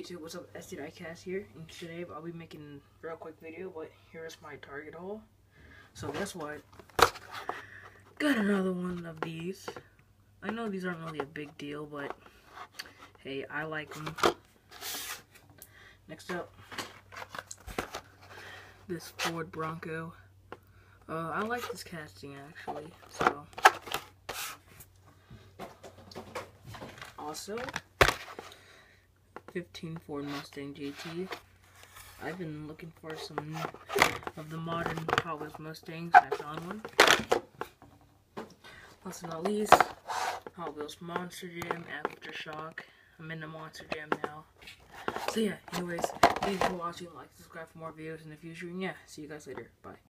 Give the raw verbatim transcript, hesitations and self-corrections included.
YouTube, what's up, S D I Cast here, and today I'll be making a real quick video, but here's my Target haul. So guess what? Got another one of these. I know these aren't really a big deal, but hey, I like them. Next up, this Ford Bronco. Uh, I like this casting actually, so. Also, fifteen Ford Mustang G T. I've been looking for some of the modern Hot Wheels Mustangs. I found one. Last but not least, Hot Wheels Monster Jam Aftershock. I'm in the Monster Jam now. So yeah, anyways, thanks for watching. Like, subscribe for more videos in the future. And yeah, see you guys later. Bye.